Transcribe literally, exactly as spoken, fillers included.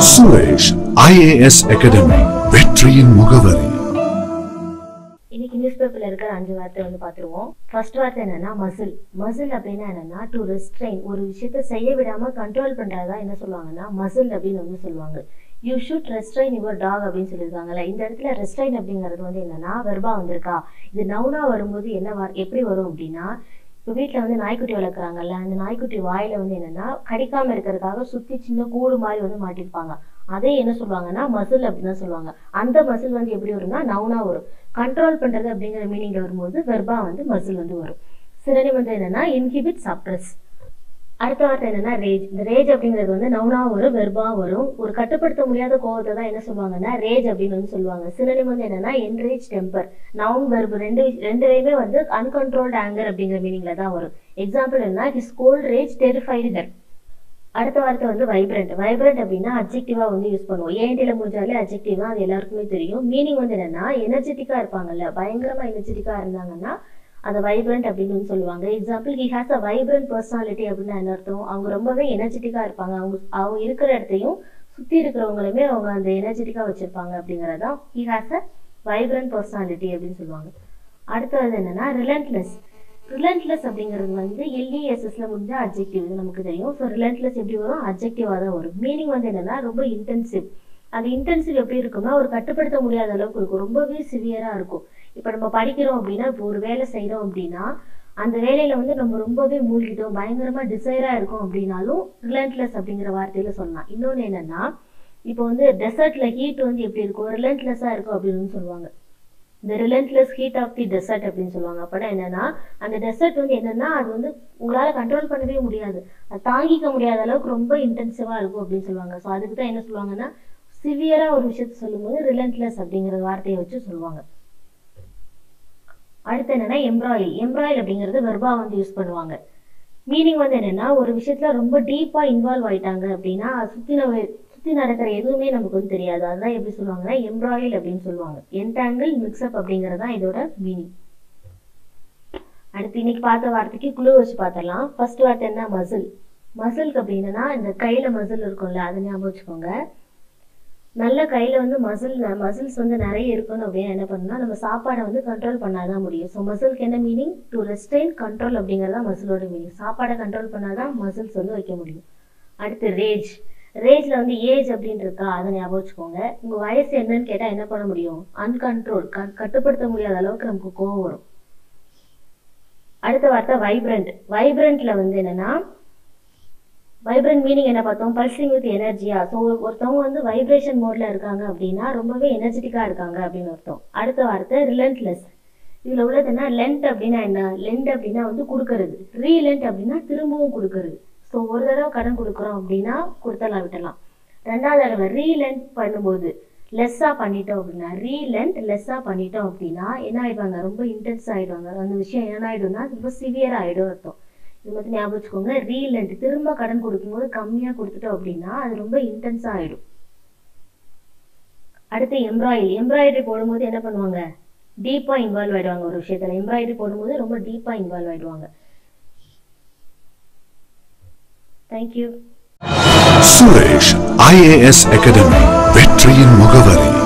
Suresh I A S Academy வெற்றியின் முகவரி. இன்னைக்கு நியூஸ் பேப்பர்ல இருக்கிற அஞ்சு வார்த்தை வந்து பாத்துருவோம். ஃபர்ஸ்ட் வார்த்தை என்னன்னா மசில். மசில் அப்படின்னா என்னன்னா டு ரெஸ்ட்ரெயின், ஒரு விஷயத்தை செய்ய விடாம கண்ட்ரோல் பண்றதா என்ன சொல்லுவாங்கன்னா மசில் அப்படின்னு வந்து சொல்லுவாங்க. You should restrain your talk அப்படின்னு சொல்லியிருக்காங்கல்ல. இந்த இடத்துல ரெஸ்ட்ரெயின் அப்படிங்கிறது வந்து என்னன்னா வெர்பா வந்திருக்கா. இது நவுனா வரும்போது என்ன எப்படி வரும் அப்படின்னா, இப்போ வீட்டில் வந்து நாய்க்குட்டி வளர்க்குறாங்கல்ல, அந்த நாய்க்குட்டி வாயில வந்து என்னன்னா கடிக்காம இருக்கிறதுக்காக சுற்றி சின்ன கூடு மாதிரி வந்து மாட்டிருப்பாங்க. அதே என்ன சொல்லுவாங்கன்னா மசில் அப்படின்னு தான் சொல்லுவாங்க. அந்த மசில் வந்து எப்படி வரும்னா நவுனா வரும். கண்ட்ரோல் பண்றது அப்படிங்கிற மீனிங்ல வரும்போது வெர்பா வந்து மசில் வந்து வரும். சினோனிம் வந்து என்னன்னா இன்ஹிபிட், சப்ரஸ். அடுத்த வார்த்தை என்னன்னா ரேஜ். இந்த ரேஜ் அப்படிங்கிறது வந்து நவுனா வரும், வெர்பா வரும். ஒரு கட்டுப்படுத்த முடியாத கோவத்தை தான் என்ன சொல்லுவாங்கன்னா ரேஜ் அப்படின்னு வந்து சொல்லுவாங்க. சினோனிம் வந்து என்னன்னா என்ரேஜ், டெம்பர். நவுன் வெர்பு ரெண்டு ரெண்டுலையுமே வந்து அன்கண்ட்ரோல்டு ஆங்கர் அப்படிங்கிற மீனிங்ல தான் வரும். எக்ஸாம்பிள் என்ன, his cold rage terrified her. அடுத்த வார்த்தை வந்து வைப்ரண்ட். வைப்ரண்ட் அப்படின்னா அட்ஜெக்டிவா வந்து யூஸ் பண்ணுவோம். ஏன்டில முடிஞ்சாலே அட்ஜெக்டிவ் தான், அது எல்லாருக்குமே தெரியும். மீனிங் வந்து என்னன்னா எனர்ஜெட்டிக்கா இருப்பாங்கல்ல, பயங்கரமா எனர்ஜெட்டிக்கா இருந்தாங்கன்னா அதை வைப்ரண்ட் அப்படின்னு சொல்லுவாங்க. Example, he has a vibrant personality அப்படின்னு என்ன அர்த்தம், அவங்க ரொம்பவே எனர்ஜெட்டிக்கா இருப்பாங்க. அவங்க அவங்க இருக்கிற இடத்தையும் சுத்தி இருக்கிறவங்களுமே அவங்க அந்த எனர்ஜெட்டிக்கா வச்சிருப்பாங்க அப்படிங்கறதான் he has a vibrant personality அப்படின்னு சொல்லுவாங்க. அடுத்தது என்னன்னா ரிலன்ட்லெஸ். ரிலன்ட்லெஸ் அப்படிங்கிறது வந்து எல்இஎஸ்எஸ்ல முடிஞ்ச அட்ஜெக்டிவ், இது நமக்கு தெரியும். ஸோ ரிலன்ட்லெஸ் எப்படி வரும், அட்ஜெக்டிவா தான் வரும். மீனிங் வந்து என்னன்னா ரொம்ப இன்டென்சிவ். அது இன்டென்சிவ் எப்படி இருக்கும்னா ஒரு கட்டுப்படுத்த முடியாத அளவுக்கு இருக்கும், ரொம்பவே சிவியரா இருக்கும். இப்போ நம்ம படிக்கிறோம் அப்படின்னா, இப்போ ஒரு வேலை செய்யறோம் அப்படின்னா அந்த வேலையில வந்து நம்ம ரொம்பவே மூழ்கிட்டோம், பயங்கரமா டிசைரா இருக்கும் அப்படின்னாலும் ரிலன்ட்லெஸ் அப்படிங்கிற வார்த்தையில சொல்லலாம். இன்னொன்னு என்னன்னா, இப்போ வந்து டெசர்ட்ல ஹீட் வந்து எப்படி இருக்கும், ரிலன்ட்லெஸ்ஸா இருக்கும் அப்படின்னு சொல்லுவாங்க. இந்த relentless heat of the desert அப்படின்னு சொல்லுவாங்க. அப்படின்னா என்னன்னா அந்த டெசர்ட் வந்து என்னன்னா அது வந்து உங்களால கண்ட்ரோல் பண்ணவே முடியாது, அது தாங்கிக்க முடியாத அளவுக்கு ரொம்ப இன்டென்சிவா இருக்கும் அப்படின்னு சொல்லுவாங்க. ஸோ அதுக்கு தான் என்ன சொல்லுவாங்கன்னா சிவியரா ஒரு விஷயத்த சொல்லும்போது ரிலன்ட்லெஸ் அப்படிங்கிற வார்த்தையை வச்சு சொல்லுவாங்க. அடுத்து என்னன்னா எம்ப்ராயில். எம்ப்ராயில் அப்படிங்கிறது வெர்பா வந்து யூஸ் பண்ணுவாங்க. மீனிங் வந்து என்னன்னா ஒரு விஷயத்துல ரொம்ப டீப்பா இன்வால்வ் ஆயிட்டாங்க அப்படின்னா சுத்தி நம்ம சுத்தி நடக்கிற எதுவுமே நமக்கு வந்து தெரியாது. அதுதான் எப்படி சொல்லுவாங்கன்னா எம்ப்ராயில் அப்படின்னு சொல்லுவாங்க. என்டாங்கிள், மிக்ஸ்அப் அப்படிங்கறதான் இதோட மீனிங். அடுத்து இன்னைக்கு பார்த்த வார்த்தைக்கு குழு வச்சு பார்த்தலாம். ஃபர்ஸ்ட் வார்த்தை என்ன, மசில். மசிலுக்கு அப்படின்னா இந்த கையில மசில் இருக்கும்ல, அதை ஞாபகம் வச்சுக்கோங்க. நல்ல கையில வந்து மசில் மசில்ஸ் வந்து நிறைய இருக்கணும் அப்படின்னு என்ன பண்ணணும்னா நம்ம சாப்பாடை வந்து கண்ட்ரோல் பண்ணாதான் முடியும். ஸோ மசிலுக்கு என்ன மீனிங், டு ரெஸ்ட்ரெயின், கண்ட்ரோல் அப்படிங்கறதா மசிலோட மீனிங். சாப்பாடை கண்ட்ரோல் பண்ணாதான் மசில்ஸ் வந்து வைக்க முடியும். அடுத்து ரேஜ். ரேஜ்ல வந்து ஏஜ் அப்படின்னு இருக்கா, அதை ஞாபகம் வச்சுக்கோங்க. உங்க வயசு என்னன்னு கேட்டா என்ன பண்ண முடியும், அன்கண்ட்ரோல், கட்டுப்படுத்த முடியாத அளவுக்கு நமக்கு கோவம் வரும். அடுத்த வார்த்தை வைப்ரண்ட். வைப்ரண்ட்ல வந்து என்னன்னா வைப்ரண்ட் மீனிங் என்ன பார்த்தோம், பல்சிங் வித் எனர்ஜியா. ஸோ ஒருத்தவங்க வந்து வைப்ரேஷன் மோட்ல இருக்காங்க அப்படின்னா ரொம்பவே எனர்ஜெட்டிக்கா இருக்காங்க அப்படின்னு அர்த்தம். அடுத்த வார்த்தை ரிலன்ட்லெஸ். இதுல உள்ளது என்ன, லென்ட் அப்படின்னா என்ன, லென்ட் அப்படின்னா வந்து கொடுக்கறது, ரீலென்ட் அப்படின்னா திரும்பவும் கொடுக்கறது. ஸோ ஒரு தடவை கடன் கொடுக்குறோம் அப்படின்னா கொடுத்தலாம் விட்டலாம். ரெண்டாவது தடவை ரீலென்ட் பண்ணும்போது லெஸ்ஸா பண்ணிட்டோம் அப்படின்னா, ரீலென்ட் லெஸ்ஸா பண்ணிட்டோம் அப்படின்னா என்ன ஆயிடுவாங்க, ரொம்ப இன்டென்ஸ் ஆயிடுவாங்க. அந்த விஷயம் என்ன ஆயிடும்னா ரொம்ப சிவியர் ஆயிடும் அர்த்தம். இது மட்டும் ஞாபகம் வச்சுக்கோங்க. ரீலென்ட் திரும்ப கடன் கொடுக்கும்போது கம்மியா கொடுத்துட்டோம் அப்படின்னா அது ரொம்ப இன்டென்ஸா ஆயிடும். அடுத்து எம்ப்ராய்டரி. எம்ப்ராய்டரி போடும்போது என்ன பண்ணுவாங்க, டீப்பா இன்வால்வ் ஆயிடுவாங்க ஒரு விஷயத்துல. எம்ப்ராய்டரி போடும்போது ரொம்ப டீப்பா இன்வால்வ் ஆயிடுவாங்க. Thank you. Suresh I A S Academy வெற்றியின் முகவரி.